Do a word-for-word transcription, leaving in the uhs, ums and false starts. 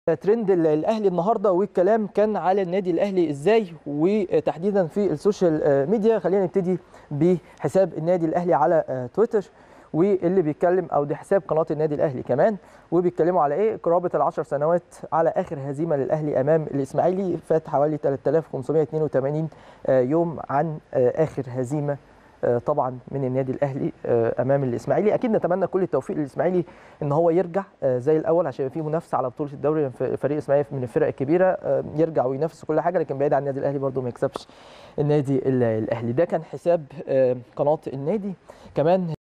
ترند الاهلي النهارده، والكلام كان على النادي الاهلي ازاي وتحديدا في السوشيال ميديا. خلينا نبتدي بحساب النادي الاهلي على تويتر، واللي بيتكلم او دي حساب قناه النادي الاهلي كمان، وبيتكلموا على ايه؟ قرابه العشر سنوات على اخر هزيمه للاهلي امام الاسماعيلي. فات حوالي ثلاثة آلاف وخمسمائة واثنين وثمانين يوم عن اخر هزيمه طبعا من النادي الاهلي امام الاسماعيلي. اكيد نتمنى كل التوفيق للاسماعيلي ان هو يرجع زي الاول، عشان يبقى في منافسه على بطوله الدوري. فريق الاسماعيلي من الفرق الكبيره، يرجع وينافس كل حاجه، لكن بعيد عن النادي الاهلي برده ما يكسبش النادي الاهلي. ده كان حساب قناه النادي. كمان